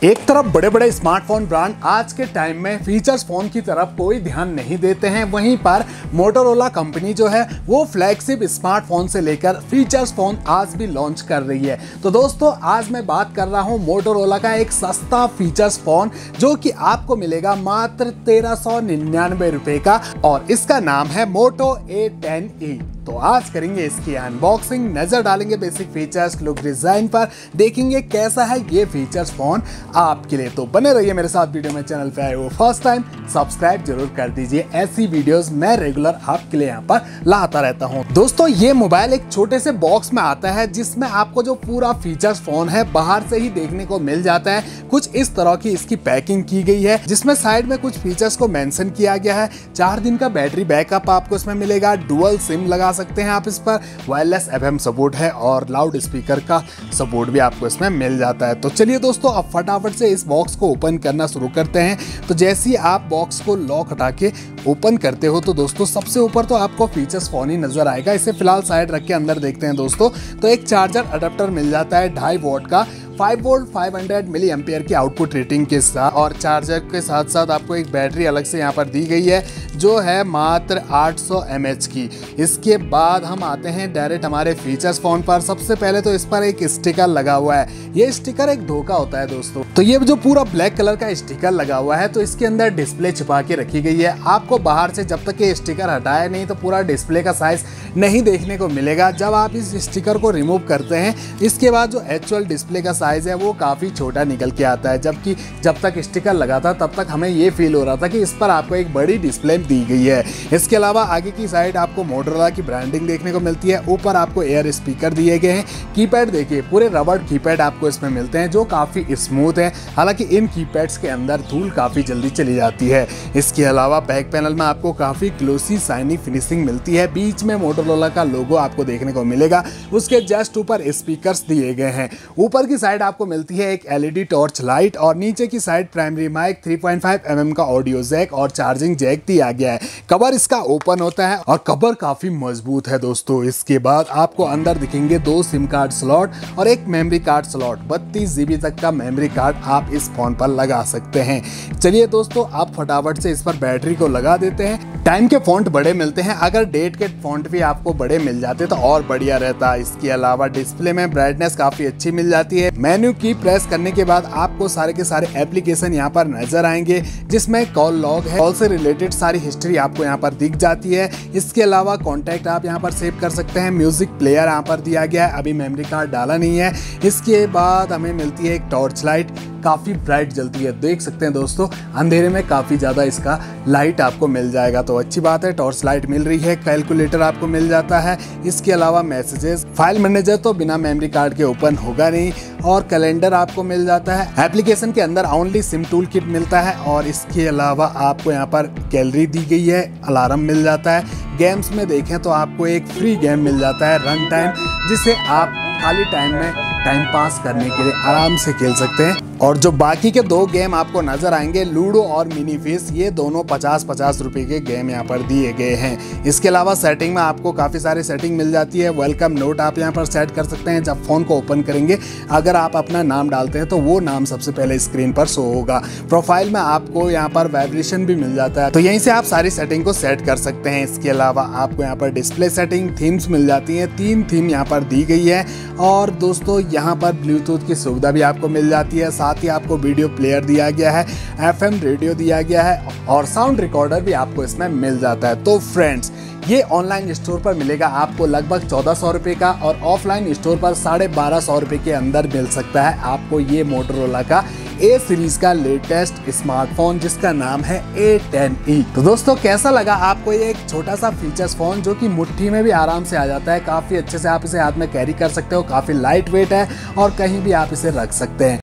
एक तरफ बड़े बड़े स्मार्टफोन ब्रांड आज के टाइम में फीचर्स फोन की तरफ कोई ध्यान नहीं देते हैं, वहीं पर मोटोरोला कंपनी जो है वो फ्लैगशिप स्मार्टफोन से लेकर फीचर्स फोन आज भी लॉन्च कर रही है। तो दोस्तों आज मैं बात कर रहा हूं मोटोरोला का एक सस्ता फीचर्स फोन जो कि आपको मिलेगा मात्र 1399 रुपए का और इसका नाम है मोटो A10e। तो आज करेंगे इसकी अनबॉक्सिंग, नजर डालेंगे बेसिक फीचर्स, लुक, डिजाइन पर, देखेंगे कैसा है ये फीचर्स फोन आपके लिए। तो बने रहिए मेरे साथ वीडियो में। चैनल पे आए हो फर्स्ट टाइम सब्सक्राइब जरूर कर दीजिए, ऐसी वीडियोस मैं रेगुलर आपके लिए यहाँ पर लाता रहता हूँ। दोस्तों ये मोबाइल एक छोटे से बॉक्स में आता है जिसमें आपको जो पूरा फीचर्स फोन है बाहर से ही देखने को मिल जाता है। कुछ इस तरह की इसकी पैकिंग की गई है जिसमें साइड में कुछ फीचर्स को मेंशन किया गया है। 4 दिन का बैटरी बैकअप आपको इसमें मिलेगा, डुअल सिम लगा सकते हैं आप इस पर, वायरलेस FM सपोर्ट है और लाउड स्पीकर का सपोर्ट भी आपको इसमें मिल जाता है। तो चलिए दोस्तों अब फटाफट से इस बॉक्स को ओपन करना शुरू करते हैं। तो जैसे ही आप बॉक्स को लॉक हटा के ओपन करते हो तो दोस्तों सबसे ऊपर तो आपको फीचर्स फोन ही नजर आएगा। इसे फिलहाल साइड रख के अंदर देखते हैं दोस्तों। तो एक चार्जर अडेप्टर मिल जाता है 2.5 वॉट का, 5 वोल्ट 500 मिली एम्पियर की आउटपुट रेटिंग के साथ, और चार्जर के साथ साथ आपको एक बैटरी अलग से यहाँ पर दी गई है जो है मात्र 800 mAh की। इसके बाद हम आते हैं डायरेक्ट हमारे फीचर्स फोन पर। सबसे पहले तो इस पर एक स्टिकर लगा हुआ है, ये स्टिकर एक धोखा होता है दोस्तों। तो ये जो पूरा ब्लैक कलर का स्टिकर लगा हुआ है तो इसके अंदर डिस्प्ले छिपा के रखी गई है। आपको बाहर से जब तक ये स्टिकर हटाया नहीं तो पूरा डिस्प्ले का साइज नहीं देखने को मिलेगा। जब आप इस स्टिकर को रिमूव करते हैं इसके बाद जो एक्चुअल डिस्प्ले का साइज है वो काफी छोटा निकल के आता है, जबकि जब तक स्टिकर लगा था तब तक हमें ये फील हो रहा था कि इस पर आपको एक बड़ी डिस्प्ले दी गई है। इसके अलावा आगे की साइड आपको मोटोरोला की ब्रांडिंग देखने को मिलती है। ऊपर आपको एयर स्पीकर दिए गए हैं। कीपैड देखिए, पूरे रबड़ कीपैड आपको इसमें मिलते हैं जो काफी स्मूथ है, हालांकि इन कीपैड्स के अंदर धूल काफी जल्दी चली जाती है। इसके अलावा बैक पैनल में आपको काफी ग्लोसी शाइनी फिनिशिंग मिलती है। बीच में मोटोरोला का लोगो आपको देखने को मिलेगा, उसके जस्ट ऊपर स्पीकर्स दिए गए हैं। ऊपर की साइड आपको मिलती है एक LED टॉर्च लाइट और नीचे की साइड प्राइमरी माइक, 3.5 mm का ऑडियो जैक और चार्जिंग जैक दिया गया है। कवर इसका ओपन होता है और कवर काफी मजबूत है दोस्तों। इसके बाद आपको अंदर दिखेंगे 2 सिम कार्ड स्लॉट और एक मेमोरी कार्ड स्लॉट। 32 GB तक का मेमोरी कार्ड आप इस फोन पर लगा सकते हैं। चलिए दोस्तों आप फटाफट से इस पर बैटरी को लगा देते हैं। टाइम के फॉन्ट बड़े मिलते हैं, अगर डेट के फॉन्ट भी आपको बड़े मिल जाते तो और बढ़िया रहता। इसके अलावा डिस्प्ले में ब्राइटनेस काफी अच्छी मिल जाती है। मेन्यू की प्रेस करने के बाद आपको सारे के सारे एप्लीकेशन यहाँ पर नजर आएंगे जिसमें कॉल लॉग है, कॉल से रिलेटेड सारी हिस्ट्री आपको यहाँ पर दिख जाती है। इसके अलावा कॉन्टैक्ट आप यहाँ पर सेव कर सकते हैं। म्यूजिक प्लेयर यहाँ पर दिया गया है, अभी मेमोरी कार्ड डाला नहीं है। इसके बाद हमें मिलती है एक टॉर्च लाइट, काफी ब्राइट जलती है, देख सकते हैं दोस्तों। अंधेरे में काफी ज्यादा इसका लाइट आपको मिल जाएगा तो अच्छी बात है, टॉर्च लाइट मिल रही है। कैलकुलेटर आपको मिल जाता है। इसके अलावा मैसेजेस, फाइल मैनेजर तो बिना मेमोरी कार्ड के ओपन होगा नहीं, और कैलेंडर आपको मिल जाता है। एप्लीकेशन के अंदर ओनली सिम टूल किट मिलता है और इसके अलावा आपको यहाँ पर गैलरी दी गई है, अलार्म मिल जाता है। गेम्स में देखें तो आपको एक फ्री गेम मिल जाता है रन टाइम, जिसे आप खाली टाइम में टाइम पास करने के लिए आराम से खेल सकते हैं। और जो बाकी के 2 गेम आपको नजर आएंगे, लूडो और मिनी फिश, ये दोनों 50-50 रुपए के गेम यहाँ पर दिए गए हैं। इसके अलावा सेटिंग में आपको काफी सारी सेटिंग मिल जाती है। वेलकम नोट आप यहाँ पर सेट कर सकते हैं। जब फोन को ओपन करेंगे अगर आप अपना नाम डालते हैं तो वो नाम सबसे पहले स्क्रीन पर शो होगा। प्रोफाइल में आपको यहाँ पर वाइब्रेशन भी मिल जाता है, तो यहीं से आप सारी सेटिंग को सेट कर सकते हैं। इसके अलावा आपको यहाँ पर डिस्प्ले सेटिंग, थीम्स मिल जाती है। 3 थीम यहाँ पर दी गई है और दोस्तों यहाँ पर ब्लूटूथ की सुविधा भी आपको मिल जाती है। साथ ही आपको वीडियो प्लेयर दिया गया है, FM रेडियो दिया गया है और साउंड रिकॉर्डर भी आपको इसमें मिल जाता है। तो फ्रेंड्स ये ऑनलाइन स्टोर पर मिलेगा आपको लगभग 1400 रुपये का और ऑफलाइन स्टोर पर 1250 रुपये के अंदर मिल सकता है आपको ये मोटोरोला का A सीरीज का लेटेस्ट स्मार्टफोन जिसका नाम है A10e। तो दोस्तों कैसा लगा आपको ये एक छोटा सा फीचर्स फोन जो कि मुट्ठी में भी आराम से आ जाता है। काफी अच्छे से आप इसे हाथ में कैरी कर सकते हो, काफी लाइट वेट है और कहीं भी आप इसे रख सकते हैं।